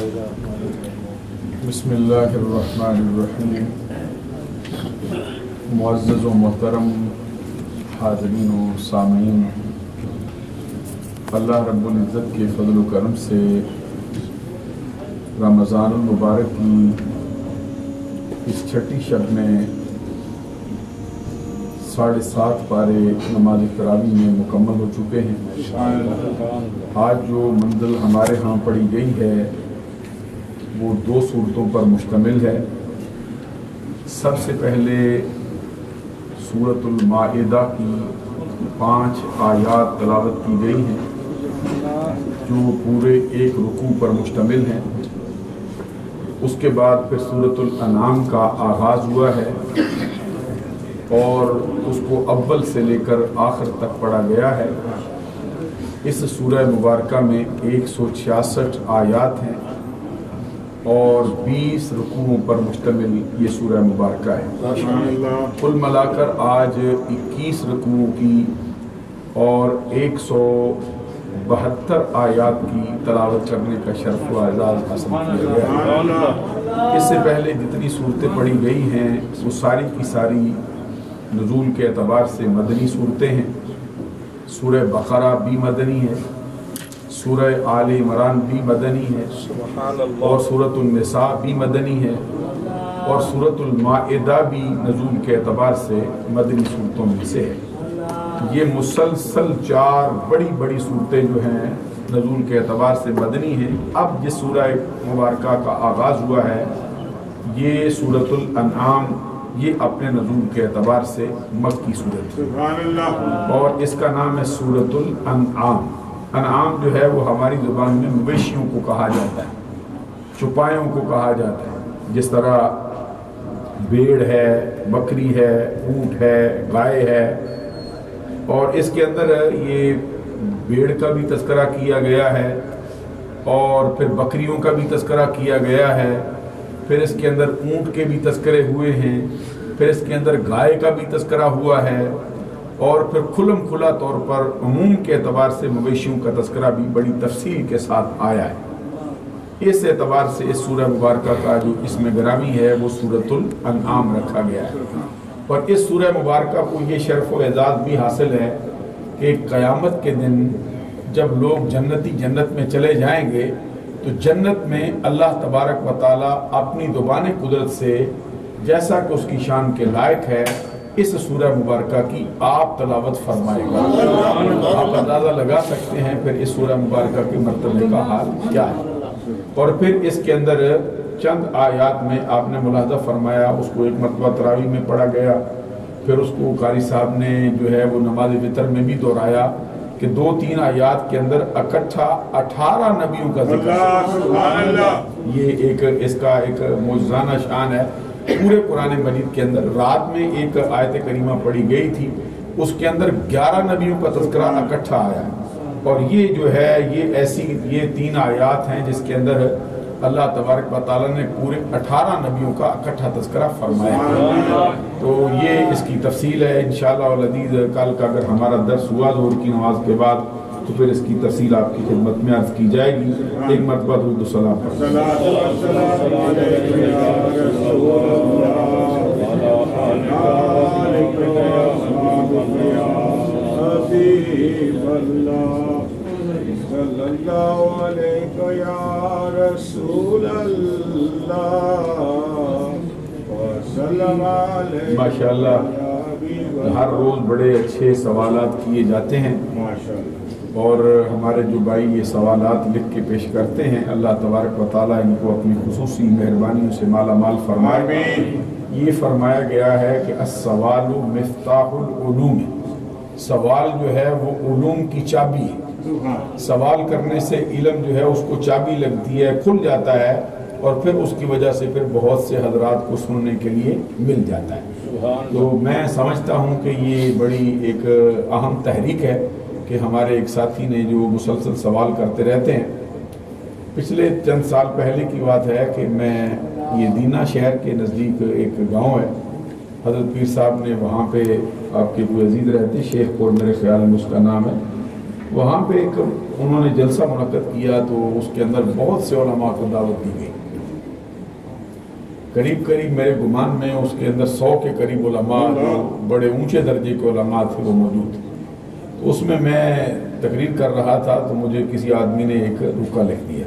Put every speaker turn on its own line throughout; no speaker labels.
بسم اللہ الرحمن الرحیم۔ معزز و محترم حاضرین و سامعین، اللہ رب العزت کے فضل و کرم سے رمضان المبارک کی اس چھٹی شب میں 7:30 پارے نماز تراویح میں مکمل ہو چکے ہیں۔ آج جو منزل ہمارے ہاں پڑھی گئی ہے وہ 2 صورتوں پر مشتمل ہے۔ سب سے پہلے سورۃ المائدہ کی 5 آیات تلاوت کی گئی ہیں جو پورے ایک رکوع پر مشتمل ہیں۔ اس کے بعد پھر سورۃ الانعام کا آغاز ہوا ہے اور اس کو اول سے لے کر آخر تک پڑھا گیا ہے۔ اس سورہ مبارکہ میں 166 آیات ہیں اور 20 رکوعوں پر مشتمل یہ سورہ مبارکہ ہے۔ کل ملا کر آج 21 رکوعوں کی اور 172 آیات کی تلاوت کرنے کا شرف و اعزاز حاصل کیا گیا ہے۔ اس سے پہلے جتنی صورتیں پڑھی گئی ہیں وہ ساری کی ساری نزول کے اعتبار سے مدنی صورتیں ہیں۔ سورہ بقرہ بھی مدنی ہے، سورہ آل عمران بھی مدنی ہے، اور سورۃ النساء بھی مدنی ہے، اور سورۃ المائدہ بھی نزول کے اعتبار سے مدنی صورتوں میں سے ہے۔ یہ مسلسل 4 بڑی بڑی صورتیں جو ہیں نزول کے اعتبار سے مدنی ہیں۔ اب جس سورہ مبارکہ کا آغاز ہوا ہے یہ سورۃ الانعام، یہ اپنے نزول کے اعتبار سے مکی صورت ہے اور اس کا نام ہے سورۃ الانعام۔ انعام جو ہے وہ ہماری زبان میں مویشیوں کو کہا جاتا ہے، چوپایوں کو کہا جاتا ہے۔ جس طرح بھیڑ ہے، بکری ہے، اونٹ ہے، گائے ہے، اور اس کے اندر یہ بھیڑ کا بھی تذکرہ کیا گیا ہے اور پھر بکریوں کا بھی تذکرہ کیا گیا ہے، پھر اس کے اندر اونٹ کے بھی تذکرے ہوئے ہیں، پھر اس کے اندر گائے کا بھی تذکرہ ہوا ہے، اور پھر کھلم کھلا طور پر عموم کے اعتبار سے مویشیوں کا تذکرہ بھی بڑی تفصیل کے ساتھ آیا ہے۔ اس اعتبار سے اس سورہ مبارکہ کا جو اسم گرامی ہے وہ سورۃ الانعام رکھا گیا ہے، اور اس سورہ مبارکہ کو یہ شرف و اعزاز بھی حاصل ہے کہ قیامت کے دن جب لوگ جنتی جنت میں چلے جائیں گے تو جنت میں اللہ تبارک و تعالیٰ اپنی زبان قدرت سے جیسا کہ اس کی شان کے لائق ہے اس سورہ مبارکہ کی آپ تلاوت فرمائے گا۔ آپ اندازہ لگا سکتے ہیں پھر اس سورہ مبارکہ کے مرتبے کا حال کیا ہے۔ اور پھر اس کے اندر چند آیات میں آپ نے ملاحظہ فرمایا، اس کو ایک مرتبہ تراویح میں پڑھا گیا، پھر اس کو قاری صاحب نے جو ہے وہ نماز وتر میں بھی دہرایا کہ 2-3 آیات کے اندر اکٹھا 18 نبیوں کا ذکر۔ یہ ایک اس کا ایک معجزانہ شان ہے۔ پورے قرآن مجید کے اندر رات میں ایک آیت کریمہ پڑھی گئی تھی، اس کے اندر 11 نبیوں کا تذکرہ اکٹھا آیا ہے، اور یہ جو ہے یہ 3 آیات ہیں جس کے اندر اللہ تبارک و تعالیٰ نے پورے 18 نبیوں کا اکٹھا تذکرہ فرمایا ہے۔ تو یہ اس کی تفصیل ہے۔ انشاءاللہ العزیز کل کا اگر ہمارا درس ہوا ظہر کی نماز کے بعد تو پھر اس کی تفصیل آپ کی خدمت میں عرض کی جائے گی۔ ایک مرتبہ درود و سلام ماشاءاللہ ہر روز بڑے اچھے سوالات کیے جاتے ہیں، اور ہمارے جو بھائی یہ سوالات لکھ کے پیش کرتے ہیں اللہ تبارک و تعالیٰ ان کو اپنی خصوصی مہربانیوں سے مالا مال فرمائے۔ یہ فرمایا گیا ہے کہ السوال مفتاح العلوم، سوال جو ہے وہ علوم کی چابی ہے۔ سوال کرنے سے علم جو ہے اس کو چابی لگتی ہے، کھل جاتا ہے، اور پھر اس کی وجہ سے پھر بہت سے حضرات کو سننے کے لیے مل جاتا ہے۔ تو میں سمجھتا ہوں کہ یہ بڑی ایک اہم تحریک ہے کہ ہمارے ایک ساتھی نے جو مسلسل سوال کرتے رہتے ہیں۔ پچھلے چند سال پہلے کی بات ہے کہ میں یہ دینا شہر کے نزدیک ایک گاؤں ہے، حضرت پیر صاحب نے وہاں پہ آپ کے کوئی عزیز رہتے شیخ پور میرے خیال میں اس کا نام ہے، وہاں پہ ایک انہوں نے جلسہ منعقد کیا تو اس کے اندر بہت سے علماء کو دعوت دی گئی. قریب میرے گمان میں اس کے اندر 100 کے قریب علماء جو بڑے اونچے درجے کے علماء تھے وہ موجود تھے. تو اس میں تقریر کر رہا تھا تو مجھے کسی آدمی نے ایک رکا لکھ دیا.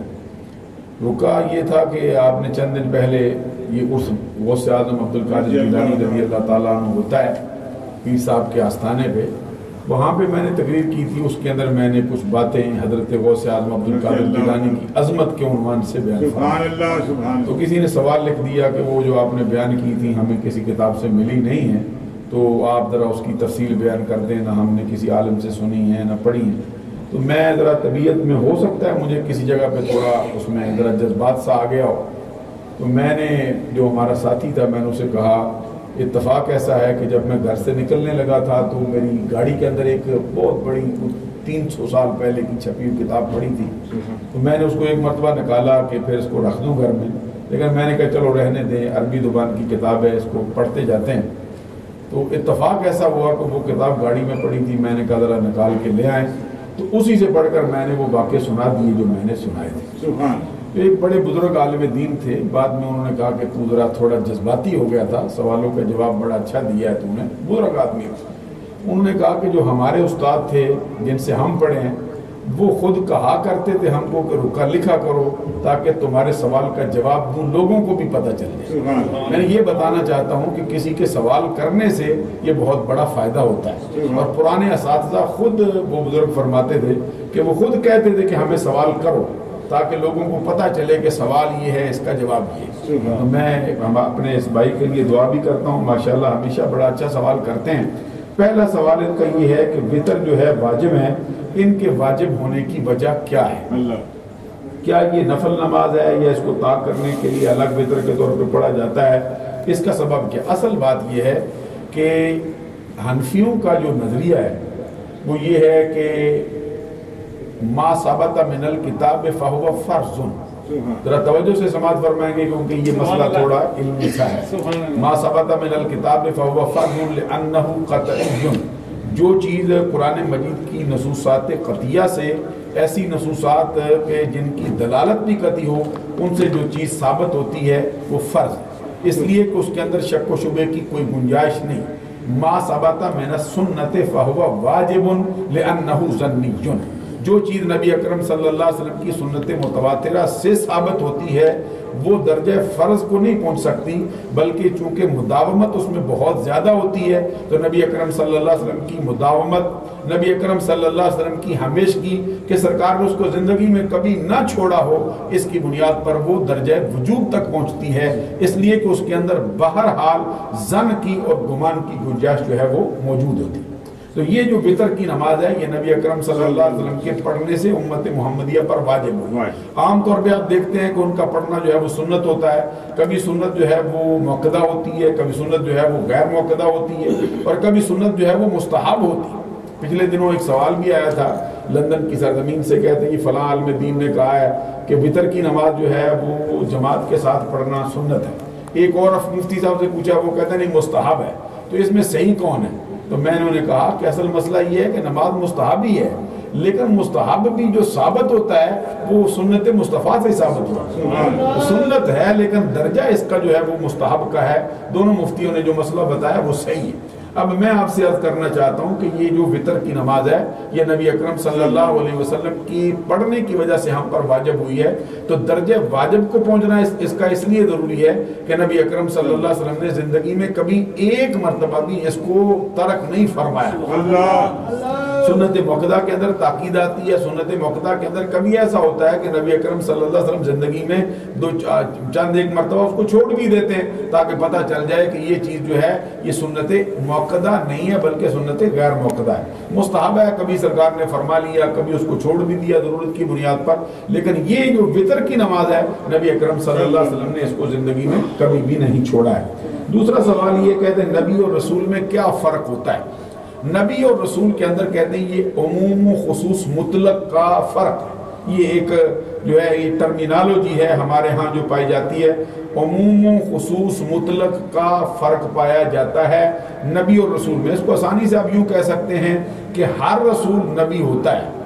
رکا یہ تھا کہ آپ نے چند دن پہلے یہ اس غوث اعظم عبد القادر جیلانی رضی اللہ تعالیٰ عنہ ہوتا ہے پیر صاحب کے آستانے پہ، وہاں پہ میں نے تقریر کی تھی. اس کے اندر میں نے کچھ باتیں حضرت غوث اعظم عبد القادر جیلانی کی عظمت کے عنوان سے بیان فرمائی. تو کسی نے سوال لکھ دیا کہ وہ جو آپ نے بیان کی تھی ہمیں کسی کتاب سے ملی نہیں ہے، تو آپ ذرا اس کی تفصیل بیان کر دیں، نہ ہم نے کسی عالم سے سنی ہے نہ پڑھی ہے. تو میں ذرا طبیعت میں ہو سکتا ہے مجھے کسی جگہ پہ تھوڑا اس میں ذرا جذبات سا آ گیا ہو. تو میں نے جو ہمارا ساتھی تھا میں نے اسے کہا اتفاق ایسا ہے کہ جب میں گھر سے نکلنے لگا تھا تو میری گاڑی کے اندر ایک بہت بڑی 300 سال پہلے کی چھپی ہوئی کتاب پڑھی تھی. تو میں نے اس کو ایک مرتبہ نکالا کہ پھر اس کو رکھ دوں گھر میں، لیکن میں نے کہا چلو رہنے دیں، عربی زبان کی کتاب ہے، اس کو پڑھتے جاتے ہیں. تو اتفاق ایسا ہوا کہ وہ کتاب گاڑی میں پڑھی تھی. میں نے کہا ذرا نکال کے لے آئیں، تو اسی سے پڑھ کر میں نے وہ واقعے سنا دیے جو میں نے سنائے تھے. تو ایک بڑے بزرگ عالم دین تھے، بعد میں انہوں نے کہا کہ تو ذرا تھوڑا جذباتی ہو گیا تھا، سوالوں کا جواب بڑا اچھا دیا ہے تو نے. بزرگ آدمی انہوں نے کہا کہ جو ہمارے استاد تھے جن سے ہم پڑھے ہیں وہ خود کہا کرتے تھے ہم کو کہ رکا لکھا کرو تاکہ تمہارے سوال کا جواب دوں، لوگوں کو بھی پتہ چل جائے. میں یہ بتانا چاہتا ہوں کہ کسی کے سوال کرنے سے یہ بہت بڑا فائدہ ہوتا ہے. اور پرانے اساتذہ خود وہ بزرگ فرماتے تھے کہ وہ خود کہتے تھے کہ ہمیں سوال کرو تاکہ لوگوں کو پتہ چلے کہ سوال یہ ہے، اس کا جواب یہ ہے. تو میں اپنے اس بھائی کے لیے دعا بھی کرتا ہوں، ماشاءاللہ ہمیشہ بڑا اچھا سوال کرتے ہیں. پہلا سوال ان کا یہ ہے کہ وطر جو ہے واجب ہے، ان کے واجب ہونے کی وجہ کیا ہے؟ کیا یہ نفل نماز ہے یا اس کو طاق کرنے کے لیے الگ وطر کے طور پہ پڑھا جاتا ہے؟ اس کا سبب کیا؟ اصل بات یہ ہے کہ حنفیوں کا جو نظریہ ہے وہ یہ ہے کہ ما ثبت من الکتاب فہو فرض. ذرا توجہ سے سماعت فرمائیں گے کیونکہ یہ مسئلہ تھوڑا علمی سا ہے. ما ثبت من الکتاب فہو فرض لأنہ قطعی. جو چیز قرآن مجید کی نصوصات قطعیہ سے، ایسی نصوصات کہ جن کی دلالت بھی قطعی ہو، ان سے جو چیز ثابت ہوتی ہے وہ فرض ہے، اس لیے کہ اس کے اندر شک و شبے کی کوئی گنجائش نہیں. ما ثبت من السنت فہو واجب لأنہ ظنی. جو چیز نبی اکرم صلی اللہ علیہ وسلم کی سنت متواترہ سے ثابت ہوتی ہے وہ درجہ فرض کو نہیں پہنچ سکتی، بلکہ چونکہ مداومت اس میں بہت زیادہ ہوتی ہے تو نبی اکرم صلی اللہ علیہ وسلم کی مداومت، نبی اکرم صلی اللہ علیہ وسلم کی ہمیشگی کہ سرکار نے اس کو زندگی میں کبھی نہ چھوڑا ہو، اس کی بنیاد پر وہ درجہ وجوب تک پہنچتی ہے. اس لیے کہ اس کے اندر بہرحال ظن کی اور گمان کی گنجائش جو ہے وہ موجود ہوتی ہے. تو یہ جو وطر کی نماز ہے یہ نبی اکرم صلی اللہ علیہ وسلم کے پڑھنے سے امت محمدیہ پر واجب ہوئی. عام طور پہ آپ دیکھتے ہیں کہ ان کا پڑھنا جو ہے وہ سنت ہوتا ہے، کبھی سنت جو ہے وہ موقدہ ہوتی ہے، کبھی سنت جو ہے وہ غیر موقدہ ہوتی ہے، اور کبھی سنت جو ہے وہ مستحب ہوتی ہے. پچھلے دنوں ایک سوال بھی آیا تھا لندن کی سرزمین سے، کہتے ہیں کہ فلاں عالم دین نے کہا ہے کہ وطر کی نماز جو ہے وہ جماعت کے ساتھ پڑھنا سنت ہے. ایک اور مفتی صاحب سے پوچھا، وہ کہتے ہیں نہیں مستحب ہے. تو اس میں صحیح کون ہے؟ تو میں نے انہیں کہا کہ اصل مسئلہ یہ ہے کہ نماز مستحب ہی ہے، لیکن مستحب بھی جو ثابت ہوتا ہے وہ سنت مصطفیٰ سے ثابت ہوتا ہے. سنت ہے لیکن درجہ اس کا جو ہے وہ مستحب کا ہے. دونوں مفتیوں نے جو مسئلہ بتایا وہ صحیح ہے. اب میں آپ سے عرض کرنا چاہتا ہوں کہ یہ جو وطر کی نماز ہے یہ نبی اکرم صلی اللہ علیہ وسلم کی پڑھنے کی وجہ سے ہم پر واجب ہوئی ہے. تو درجہ واجب کو پہنچنا اس کا اس لیے ضروری ہے کہ نبی اکرم صلی اللہ علیہ وسلم نے زندگی میں کبھی ایک مرتبہ بھی اس کو ترک نہیں فرمایا. سنت موقدہ کے اندر تاکید آتی ہے، سنت موقدہ کے اندر کبھی ایسا ہوتا ہے کہ نبی اکرم صلی اللہ علیہ وسلم زندگی میں چند ایک مرتبہ اس کو چھوڑ بھی دیتے ہیں تاکہ پتہ چل جائے کہ یہ چیز جو ہے یہ سنت موقدہ نہیں ہے بلکہ سنت غیر موقدہ ہے. مستحب ہے، کبھی سرکار نے فرما لیا، کبھی اس کو چھوڑ بھی دیا ضرورت کی بنیاد پر. لیکن یہ جو وطر کی نماز ہے نبی اکرم صلی اللہ علیہ وسلم نے اس کو زندگی میں کبھی بھی نہیں چھوڑا ہے. دوسرا سوال یہ کہتے ہیں نبی اور رسول میں کیا فرق ہوتا ہے؟ نبی اور رسول کے اندر کہتے ہیں یہ عموم و خصوص مطلق کا فرق ہے. یہ ایک جو ہے یہ ٹرمینالوجی ہے ہمارے ہاں جو پائی جاتی ہے. عموم و خصوص مطلق کا فرق پایا جاتا ہے نبی اور رسول میں. اس کو آسانی سے آپ یوں کہہ سکتے ہیں کہ ہر رسول نبی ہوتا ہے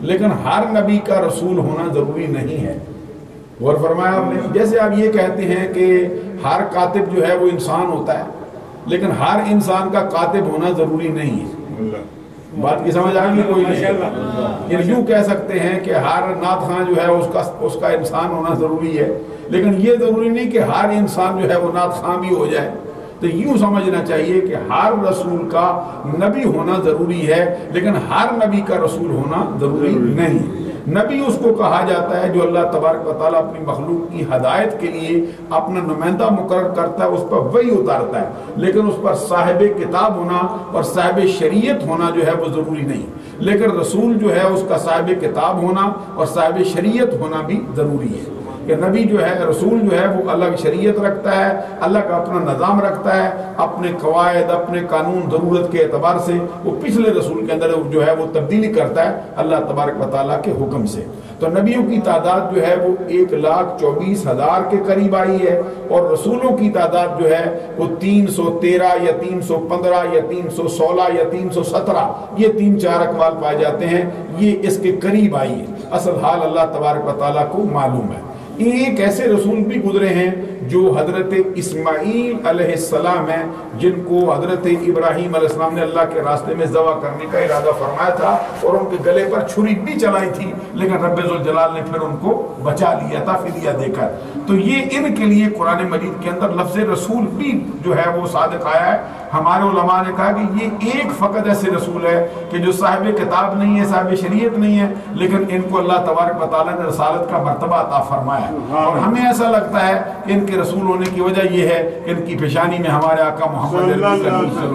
لیکن ہر نبی کا رسول ہونا ضروری نہیں ہے. غور فرمایا آپ نے. جیسے آپ یہ کہتے ہیں کہ ہر کاتب جو ہے وہ انسان ہوتا ہے لیکن ہر انسان کا کاتب ہونا ضروری نہیں ہے. بات کی سمجھ آئے گی کوئی نہیں. یوں کہہ سکتے ہیں کہ ہر نعت خواں جو ہے اس کا انسان ہونا ضروری ہے لیکن یہ ضروری نہیں کہ ہر انسان جو ہے وہ نعت خواں بھی ہو جائے. تو یوں سمجھنا چاہیے کہ ہر رسول کا نبی ہونا ضروری ہے لیکن ہر نبی کا رسول ہونا ضروری نہیں. نبی اس کو کہا جاتا ہے جو اللہ تبارک و تعالیٰ اپنی مخلوق کی ہدایت کے لیے اپنا نمائندہ مقرر کرتا ہے, اس پر وحی اتارتا ہے, لیکن اس پر صاحب کتاب ہونا اور صاحب شریعت ہونا جو ہے وہ ضروری نہیں. لیکن رسول جو ہے اس کا صاحب کتاب ہونا اور صاحب شریعت ہونا بھی ضروری ہے. کہ نبی جو ہے رسول جو ہے وہ الگ شریعت رکھتا ہے, الگ اپنا نظام رکھتا ہے, اپنے قواعد اپنے قانون ضرورت کے اعتبار سے وہ پچھلے رسول کے اندر جو ہے وہ تبدیلی کرتا ہے اللہ تبارک و تعالیٰ کے حکم سے. تو نبیوں کی تعداد جو ہے وہ 1,24,000 کے قریب آئی ہے اور رسولوں کی تعداد جو ہے وہ 313 یا 315 یا 316 یا 317 یہ 3-4 اقوال پائے جاتے ہیں, یہ اس کے قریب آئی ہے. اصل حال اللہ تبارک و تعالیٰ کو معلوم ہے. ایک ایسے رسول بھی گزرے ہیں جو حضرت اسماعیل علیہ السلام ہیں جن کو حضرت ابراہیم علیہ السلام نے اللہ کے راستے میں ذبح کرنے کا ارادہ فرمایا تھا اور ان کے گلے پر چھری بھی چلائی تھی لیکن رب ذوالجلال نے پھر ان کو بچا لیا تھا فدیہ دے کر. تو یہ ان کے لیے قرآن مجید کے اندر لفظ رسول بھی جو ہے وہ صادق آیا ہے. ہمارے علماء نے کہا کہ یہ ایک فقط ایسے رسول ہے کہ جو صاحب کتاب نہیں ہے, صاحب شریعت نہیں ہے, لیکن ان کو اللہ تبارک و تعالیٰ نے رسالت کا مرتبہ عطا فرمایا ہے. اور ہمیں ایسا لگتا ہے کہ ان کے رسول ہونے کی وجہ یہ ہے کہ ان کی پیشانی میں ہمارے آقا محمد اللہ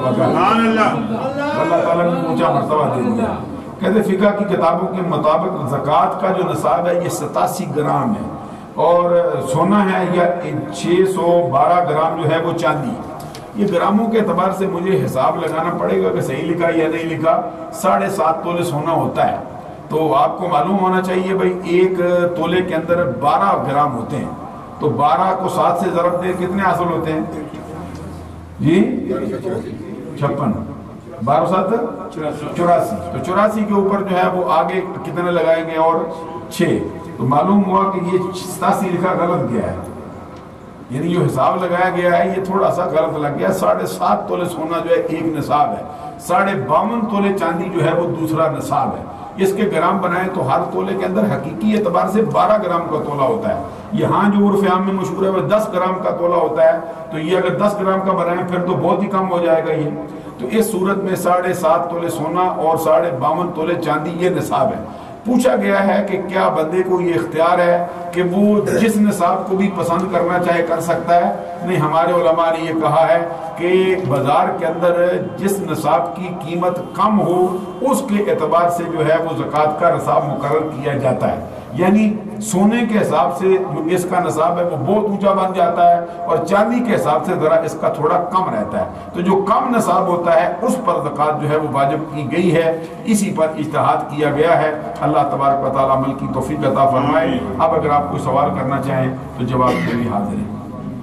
تعالیٰ نے اونچا مرتبہ دے دیا. کہتے فقہ کی کتابوں کے مطابق زکوٰۃ کا جو نصاب ہے یہ 87 گرام ہے اور سونا ہے یا 612 گرام جو ہے وہ چاندی. یہ گراموں کے اعتبار سے مجھے حساب لگانا پڑے گا کہ صحیح لکھا یا نہیں لکھا. 7.5 تولے سونا ہوتا ہے تو آپ کو معلوم ہونا چاہیے بھائی ایک تولے کے اندر 12 گرام ہوتے ہیں تو 12 کو 7 سے ضرب دے کتنے حاصل ہوتے ہیں جی 56. 12 7 84. تو 84 کے اوپر جو ہے وہ آگے کتنے لگائیں گے اور 6. تو معلوم ہوا کہ یہ 87 لکھا غلط گیا ہے, یعنی جو حساب لگایا گیا ہے یہ تھوڑا سا غلط لگ گیا. 7.5 تولے سونا جو ہے ایک نصاب ہے, 52 تولے چاندی جو ہے وہ دوسرا نصاب ہے. اس کے گرام بنائیں تو ہر تولے کے اندر حقیقی اعتبار سے 12 گرام کا تولہ ہوتا ہے. یہاں جو عرف عام میں مشہور ہے وہ 10 گرام کا تولہ ہوتا ہے. تو یہ اگر 10 گرام کا بنائیں پھر تو بہت ہی کم ہو جائے گا یہ. تو اس صورت میں 7.5 تولے سونا اور 52 تولے چاندی یہ نصاب ہے. پوچھا گیا ہے کہ کیا بندے کو یہ اختیار ہے کہ وہ جس نصاب کو بھی پسند کرنا چاہے کر سکتا ہے؟ نہیں, ہمارے علماء نے یہ کہا ہے کہ بازار کے اندر جس نصاب کی قیمت کم ہو اس کے اعتبار سے جو ہے وہ زکوٰۃ کا نصاب مقرر کیا جاتا ہے. یعنی سونے کے حساب سے جو اس کا نصاب ہے وہ بہت اونچا بن جاتا ہے اور چاندی کے حساب سے ذرا اس کا تھوڑا کم رہتا ہے. تو جو کم نصاب ہوتا ہے اس پر زکوٰۃ جو ہے وہ واجب کی گئی ہے, اسی پر اجتہاد کیا گیا ہے. اللہ تبارک و تعالیٰ عمل کی توفیق عطا فرمائے. اب اگر آپ کوئی سوال کرنا چاہیں تو جواب کے لیے حاضر ہیں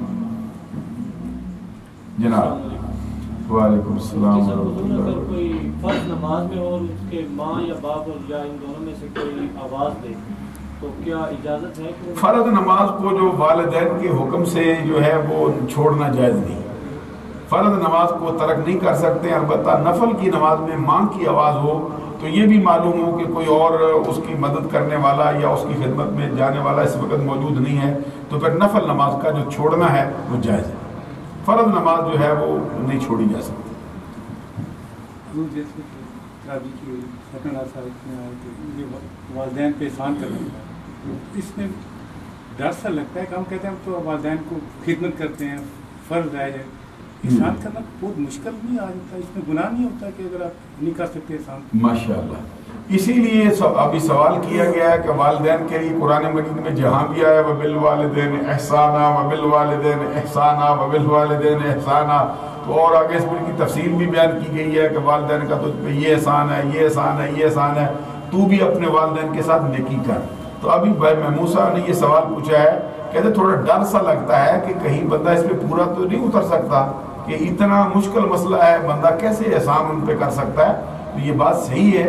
جناب. وعلیکم السلام ورحمۃ اللہ.
اگر کوئی فرض نماز میں اور اس کے ماں یا باپ یا ان دونوں میں سے کوئی آواز دے تو کیا اجازت ہے کہ
فرض نماز کو جو والدین کے حکم سے جو ہے وہ چھوڑنا جائز نہیں. فرض نماز کو ترک نہیں کر سکتے. البتہ نفل کی نماز میں ماں کی آواز ہو تو یہ بھی معلوم ہو کہ کوئی اور اس کی مدد کرنے والا یا اس کی خدمت میں جانے والا اس وقت موجود نہیں ہے تو پھر نفل نماز کا جو چھوڑنا ہے وہ جائز ہے. فرض نماز جو ہے وہ نہیں چھوڑی جا سکتی.
والدین پہ احسان کرنا اس میں ڈر سا لگتا ہے کہ ہم کہتے ہیں تو والدین کو خدمت کرتے ہیں, فرض ہے احسان کرنا بہت مشکل نہیں آ جاتا, اس میں گناہ نہیں ہوتا کہ اگر آپ نہیں کر سکتے احسان؟
ماشاءاللہ. اسی لیے ابھی سوال کیا گیا ہے کہ والدین کے لیے قرآن مجید میں جہاں بھی آیا وبالوالدین احسانا وبالوالدین احسانا وبالوالدین احسانا, تو اور آگے اس پر کی تفصیل بھی بیان کی گئی ہے کہ والدین کا تجھ پہ یہ احسان ہے, یہ احسان ہے, یہ احسان ہے, تو بھی اپنے والدین کے ساتھ نیکی کر. تو ابھی بھائی محمود صاحب نے یہ سوال پوچھا ہے, کہتے تھوڑا ڈر سا لگتا ہے کہ کہیں بندہ اس پہ پورا تو نہیں اتر سکتا کہ اتنا مشکل مسئلہ ہے, بندہ کیسے احسان ان پہ کر سکتا ہے. تو یہ بات صحیح ہے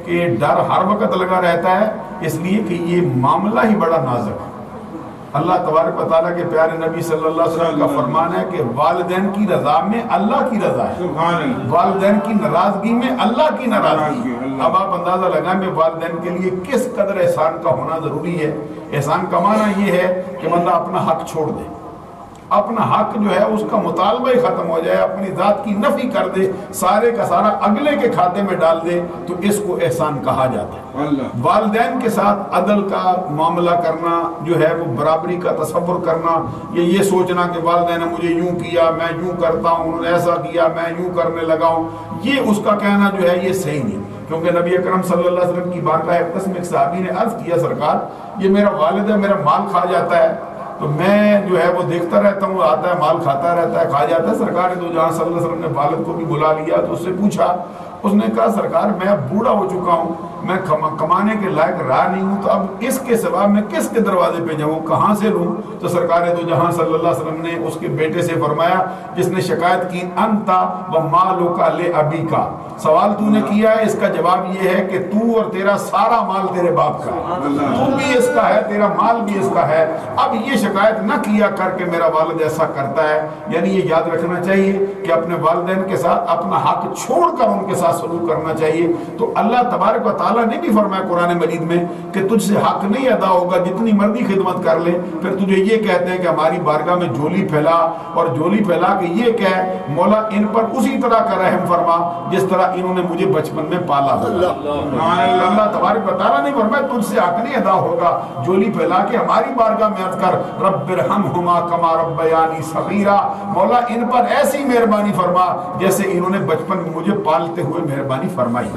کہ ڈر ہر وقت لگا رہتا ہے، اس لیے کہ یہ معاملہ ہی بڑا نازک ہے۔ اللہ تبارک و تعالیٰ کے پیارے نبی صلی اللہ علیہ وسلم کا فرمان ہے کہ والدین کی رضا میں اللہ کی رضا ہے، والدین کی ناراضگی میں اللہ کی ناراضگی ہے۔ اب آپ اندازہ لگائیں کہ والدین کے لیے کس قدر احسان کا ہونا ضروری ہے۔ احسان کا معنی یہ ہے کہ بندہ اپنا حق چھوڑ دے، اپنا حق جو ہے اس کا مطالبہ ہی ختم ہو جائے، اپنی ذات کی نفی کر دے، سارے کا سارا اگلے کے کھاتے میں ڈال دے، تو اس کو احسان کہا جاتا ہے۔ والدین کے ساتھ عدل کا معاملہ کرنا جو ہے وہ برابری کا تصور کرنا، یہ سوچنا کہ والدین نے مجھے یوں کیا میں یوں کرتا ہوں، انہوں نے ایسا کیا میں یوں کرنے لگا ہوں، یہ اس کا کہنا جو ہے یہ صحیح نہیں۔ کیونکہ نبی اکرم صلی اللہ علیہ وسلم کی بارگاہ اقدس میں ایک صحابی نے عرض کیا، سرکار یہ میرا والد ہے، میرا مال کھا جاتا ہے، تو میں جو ہے وہ دیکھتا رہتا ہوں، آتا ہے مال کھاتا رہتا ہے، کھا جاتا ہے۔ سرکار دو جہاں صلی اللہ علیہ وسلم نے والد کو بھی بلا لیا تو اس سے پوچھا، اس نے کہا سرکار میں اب بوڑھا ہو چکا ہوں، میں کمانے کے لائق رہا نہیں ہوں، تو اب اس کے سوا میں کس کے دروازے پہ جاؤں، کہاں سے لوں؟ تو سرکار دو جہاں صلی اللہ علیہ وسلم نے اس کے بیٹے سے فرمایا جس نے شکایت کی، انتا و مالک لابیک، سوال تو نے کیا ہے، اس کا جواب یہ ہے کہ تو اور تیرا سارا مال تیرے باپ کا ہے، تو بھی اس کا ہے، تیرا مال بھی اس کا ہے، اب یہ شکایت نہ کیا کر کے میرا والد ایسا کرتا ہے۔ یعنی یہ یاد رکھنا چاہیے کہ اپنے والدین کے ساتھ اپنا حق چھوڑ کر ان کے ساتھ سلوک کرنا چاہیے۔ تو اللہ تبارک و تعالیٰ نے بھی فرمایا قرآن مجید میں کہ تجھ سے حق نہیں ادا ہوگا، جتنی مرضی خدمت کر لے، پھر تجھے یہ کہتے ہیں کہ ہماری بارگاہ میں جھولی پھیلا، اور جھولی پھیلا کے یہ کہے مولا ان پر اسی طرح کا رحم فرما جس طرح انہوں نے مجھے بچپن میں پالا ہوگا۔ اللہ تبارک و تعالیٰ نے فرمایا تجھ سے حق نہیں ادا ہوگا، جھولی پھیلا کے ہماری بارگاہ میں عرض کر رب ارحمہما کما ربیانی صغیرا، مولا ان پر ایسی مہربانی فرما جیسے انہوں نے بچپن میں مجھے پالتے ہوئے مہربانی فرمائی۔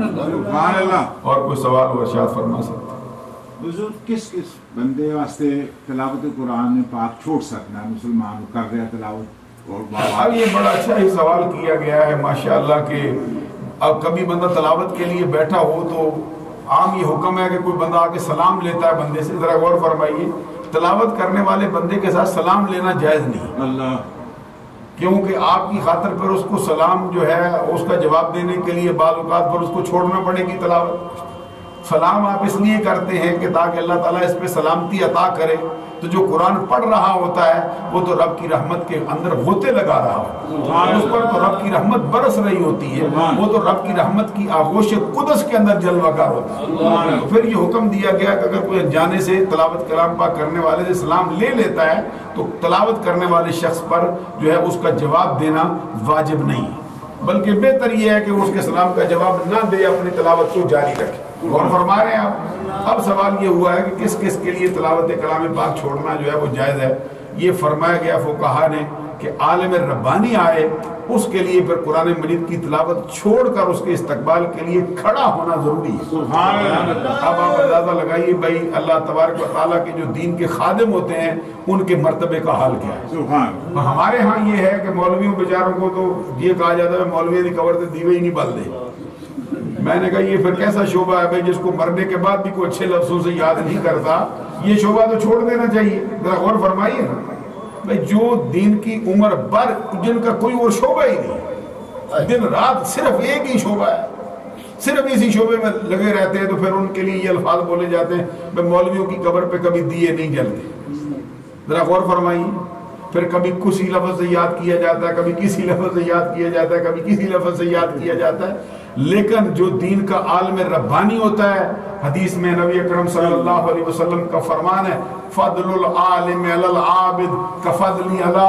اور کوئی سوال ہو ارشاد فرما سکتا؟
حضور کس بندے واسطے تلاوت قرآن پاک چھوڑ سکنا ہے؟ مسلمان کر رہے تلاوت اور
اب یہ بڑا اچھا ہی سوال کیا گیا ہے ماشاءاللہ کہ اب کبھی بندہ تلاوت کے لیے بیٹھا ہو تو عام یہ حکم ہے کہ کوئی بندہ آ کے سلام لیتا ہے بندے سے، ذرا غور فرمائیے تلاوت کرنے والے بندے کے ساتھ سلام لینا جائز نہیں،
اللہ،
کیونکہ آپ کی خاطر پر اس کو سلام جو ہے اس کا جواب دینے کے لیے بعض اوقات پر اس کو چھوڑنا پڑے گی تلاوت۔ سلام آپ اس لیے کرتے ہیں کہ تاکہ اللہ تعالیٰ اس پہ سلامتی عطا کرے، تو جو قرآن پڑھ رہا ہوتا ہے وہ تو رب کی رحمت کے اندر غوطے لگا رہا ہوتا ہے، اس پر تو رب کی رحمت برس رہی ہوتی ہے، وہ تو رب کی رحمت کی آغوش قدس کے اندر جلوہ گر ہوتا ہے۔ تو پھر یہ حکم دیا گیا کہ اگر کوئی انجانے سے تلاوت کلام پاک کرنے والے سے سلام لے لیتا ہے تو تلاوت کرنے والے شخص پر جو ہے اس کا جواب دینا واجب نہیں، بلکہ بہتر یہ ہے کہ وہ اس کے سلام کا جواب نہ دے، اپنی تلاوت کو جاری رکھے۔ اور فرما رہے ہیں آپ، اب سوال یہ ہوا ہے کہ کس کس کے لیے تلاوت کلام پاک چھوڑنا جو ہے وہ جائز ہے۔ یہ فرمایا گیا فقہا نے کہ عالم ربانی آئے اس کے لیے پھر قرآن مجید کی تلاوت چھوڑ کر اس کے استقبال کے لیے کھڑا ہونا ضروری ہے۔ سبحان اللہ۔ اب آپ اندازہ لگائیے بھائی اللہ تبارک و تعالیٰ کے جو دین کے خادم ہوتے ہیں ان کے مرتبے کا حال کیا ہے۔ سبحان۔ ہمارے ہاں یہ ہے کہ مولویوں بیچاروں کو تو یہ کہا جاتا ہے مولوی کی قبر سے دیوے ہی نہیں بل دے۔ میں نے کہا یہ پھر کیسا شعبہ ہے بھائی جس کو مرنے کے بعد بھی کوئی اچھے لفظوں سے یاد نہیں کرتا، یہ شعبہ تو چھوڑ دینا چاہیے۔ ذرا غور فرمائیے نا بھائی، جو دین کی عمر بھر جن کا کوئی اور شعبہ ہی نہیں، دن رات صرف ایک ہی شعبہ ہے، صرف اسی شعبے میں لگے رہتے ہیں، تو پھر ان کے لیے یہ الفاظ بولے جاتے ہیں بھائی مولویوں کی قبر پہ کبھی دیے نہیں جلتے۔ ذرا غور فرمائیے، پھر کبھی کسی لفظ سے یاد کیا جاتا ہے، کبھی کسی لفظ سے یاد کیا جاتا ہے، کبھی کسی لفظ سے یاد کیا جاتا ہے، لیکن جو دین کا عالم ربانی ہوتا ہے، حدیث میں نبی اکرم صلی اللہ علیہ وسلم کا فرمان ہے فضل العالم علی العابد کفضلی علی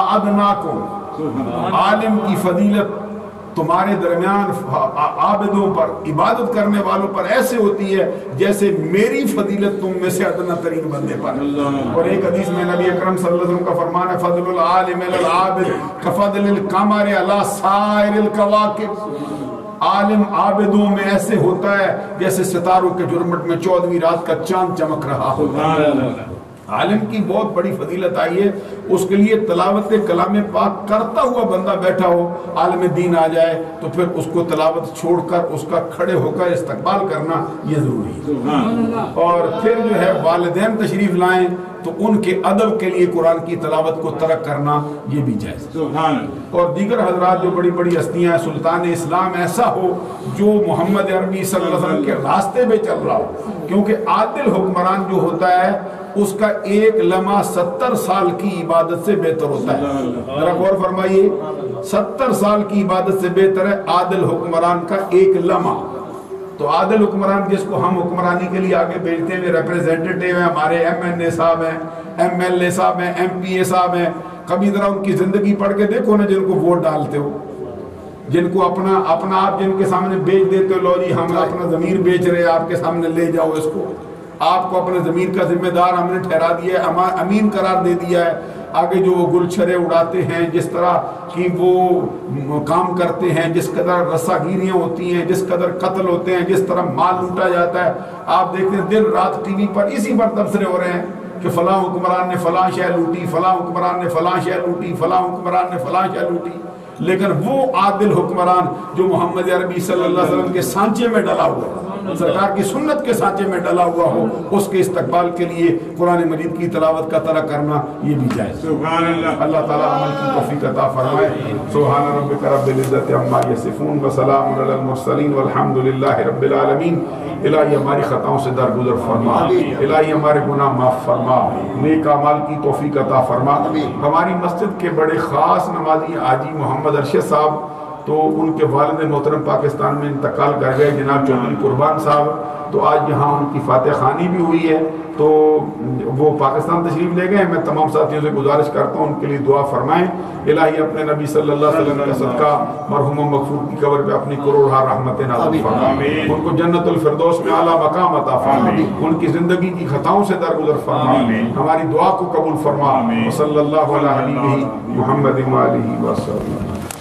ادناکم، عالم کی فضیلت تمہارے درمیان عابدوں پر، عبادت کرنے والوں پر ایسے ہوتی ہے جیسے میری فضیلت تم میں سے ادنا ترین بندے پر۔ اور ایک حدیث میں نبی اکرم صلی اللہ علیہ وسلم کا فرمان ہے فضل العالم علی العابد کفضل القمر علی سائر الکواکب، عالم عابدوں میں ایسے ہوتا ہے جیسے ستاروں کے جھرمٹ میں 14ویں رات کا چاند چمک رہا ہو۔ عالم کی بہت بڑی فضیلت آئی ہے، اس کے لیے تلاوت کلام پاک کرتا ہوا بندہ بیٹھا ہو، عالم دین آ جائے تو پھر اس کو تلاوت چھوڑ کر اس کا کھڑے ہو کر استقبال کرنا یہ ضروری ہے۔ اور پھر جو ہے والدین تشریف لائیں تو ان کے ادب کے لیے قرآن کی تلاوت کو ترک کرنا یہ بھی جائز ہے۔ اور دیگر حضرات جو بڑی بڑی ہستیاں ہیں، سلطان اسلام ایسا ہو جو محمد عربی صلی اللہ علیہ وسلم کے راستے پہ چل رہا ہو، کیونکہ عادل حکمران جو ہوتا ہے اس کا ایک لمحہ 70 سال کی عبادت سے بہتر ہوتا ہے۔ ذرا غور فرمائیے، 70 سال کی عبادت سے بہتر ہے عادل حکمران کا ایک لمحہ۔ تو عادل حکمران جس کو ہم حکمرانی کے لیے آگے بھیجتے ہیں، ریپریزنٹیٹیو ہیں ہمارے، ایم صاحب ہیں، MLA صاحب ہیں، MPA صاحب ہیں، کبھی ذرا ان کی زندگی پڑھ کے دیکھو نا، جن کو ووٹ ڈالتے ہو، جن کو اپنا آپ جن کے سامنے بیچ دیتے ہو، لو جی ہم اپنا ضمیر بیچ رہے ہیں، آپ کے سامنے لے جاؤ اس کو، آپ کو اپنے ضمیر کا ذمہ دار ہم نے ٹھہرا دیا ہے، امین قرار دے دیا ہے، آگے جو وہ گلچھرے اڑاتے ہیں، جس طرح کی وہ کام کرتے ہیں، جس قدر رساگیریاں ہوتی ہیں، جس قدر قتل ہوتے ہیں، جس طرح مال لوٹا جاتا ہے، آپ دیکھتے ہیں دن رات ٹی وی پر اسی پر تبصرے ہو رہے ہیں کہ فلاں حکمران نے فلاں شے لوٹی، فلاں حکمران نے فلاں شے لوٹی، فلاں حکمران نے فلاں شے لوٹی۔ لیکن وہ عادل حکمران جو محمد عربی صلی اللہ علیہ وسلم کے سانچے میں ڈلا ہوا ہے، سرکار کی سنت کے سانچے میں ڈلا ہوا ہو، اس کے استقبال کے لیے قرآن مجید کی تلاوت کا ترک کرنا یہ بھی جائز۔ سبحان اللہ، اللہ تعالیٰ عمل کی توفیق عطا فرمائے۔ سبحان ربک رب العزت عما یصفون وسلام علی المرسلین والحمد للہ رب العالمین۔ الہی ہماری خطاؤں سے درگزر فرما، الہی ہمارے گناہ معاف فرما، نیک اعمال کی توفیق عطا فرما۔ ہماری مسجد کے بڑے خاص نمازی حاجی محمد ارشد صاحب، تو ان کے والد محترم پاکستان میں انتقال کر گئے، جناب چودھری قربان صاحب، تو آج یہاں ان کی فاتح خوانی بھی ہوئی ہے، تو وہ پاکستان تشریف لے گئے۔ میں تمام ساتھیوں سے گزارش کرتا ہوں ان کے لیے دعا فرمائیں، الہی اپنے نبی صلی اللہ علیہ وسلم کا صدقہ مرحوم مغفور کی قبر پہ اپنی کروڑہا رحمتیں نازل فرما، ان کو جنت الفردوس میں اعلیٰ مقام عطا فرما، ان کی زندگی کی خطاؤں سے درگزر فرما، ہماری دعا کو قبول فرما۔ صلی اللہ علیہ وسلم محمد و آلہ وسلم۔